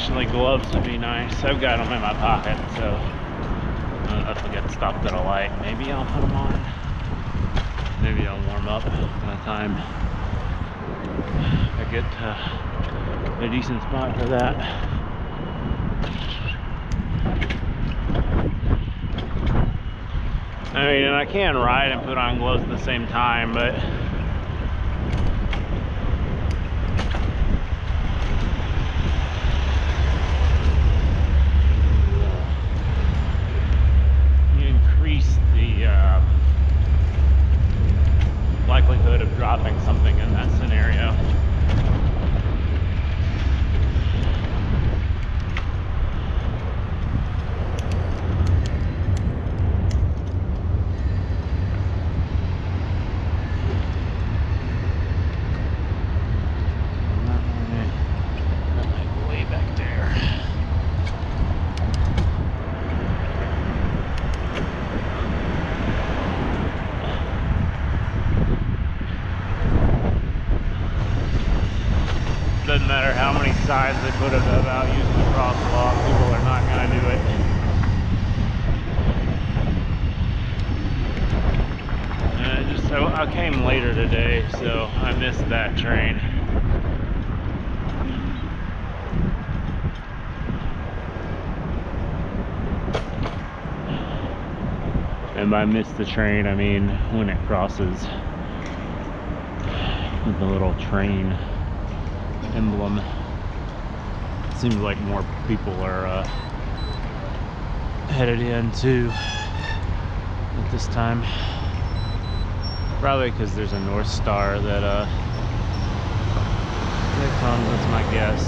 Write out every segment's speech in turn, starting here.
Actually, gloves would be nice. I've got them in my pocket, so if I get stopped at a light, maybe I'll put them on. Maybe I'll warm up by the time I get to a decent spot for that. I mean, and I can ride and put on gloves at the same time, but you increase the likelihood of dropping something in that scenario. Doesn't matter how many signs they put about using the crosswalk, people are not going to do it. So I came later today, so I missed that train. And by miss the train, I mean when it crosses with the little train emblem. It seems like more people are headed in too at this time. Probably because there's a North Star that comes, that's my guess.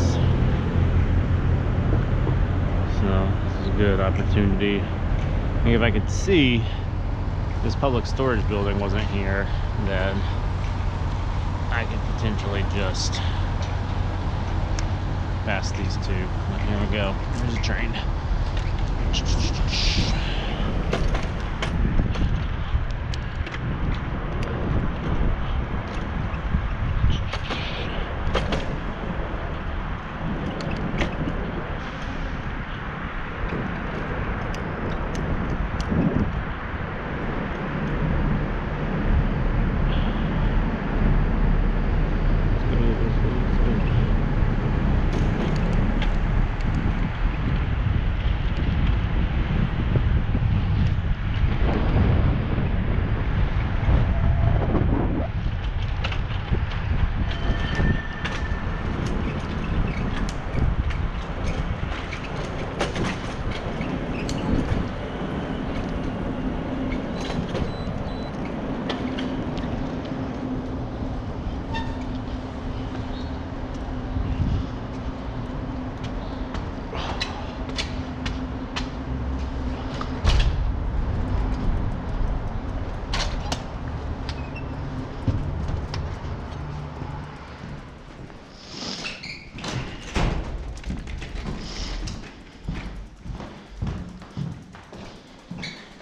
So this is a good opportunity. I think if I could see this public storage building wasn't here, then I could potentially just pass these two. But here we go. There's a train.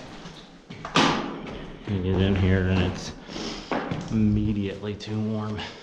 You get in here and it's immediately too warm.